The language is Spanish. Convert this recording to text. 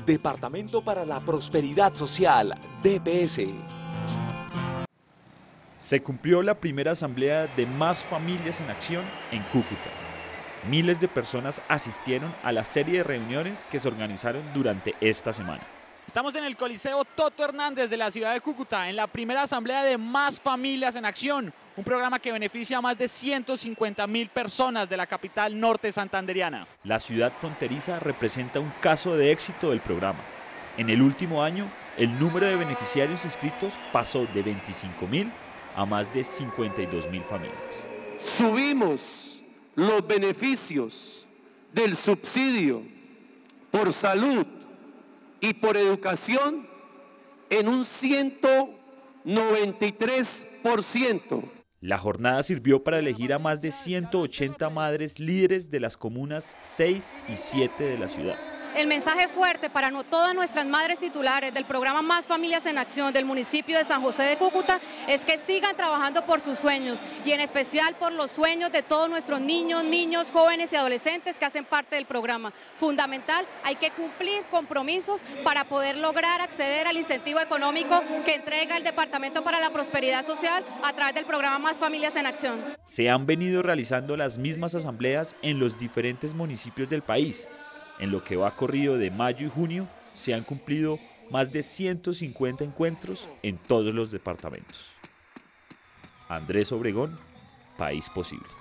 Departamento para la Prosperidad Social, DPS. Se cumplió la primera asamblea de Más Familias en Acción en Cúcuta. Miles de personas asistieron a la serie de reuniones que se organizaron durante esta semana. Estamos en el Coliseo Toto Hernández de la ciudad de Cúcuta, en la primera asamblea de Más Familias en Acción, un programa que beneficia a más de 150.000 personas de la capital norte santandereana. La ciudad fronteriza representa un caso de éxito del programa. En el último año, el número de beneficiarios inscritos pasó de 25.000 a más de 52.000 familias. Subimos los beneficios del subsidio por salud y por educación en un 193%. La jornada sirvió para elegir a más de 180 madres líderes de las comunas 6 y 7 de la ciudad. El mensaje fuerte para todas nuestras madres titulares del programa Más Familias en Acción del municipio de San José de Cúcuta es que sigan trabajando por sus sueños y en especial por los sueños de todos nuestros niños, jóvenes y adolescentes que hacen parte del programa. Fundamental, hay que cumplir compromisos para poder lograr acceder al incentivo económico que entrega el Departamento para la Prosperidad Social a través del programa Más Familias en Acción. Se han venido realizando las mismas asambleas en los diferentes municipios del país. En lo que va corrido de mayo y junio, se han cumplido más de 150 encuentros en todos los departamentos. Andrés Obregón, País Posible.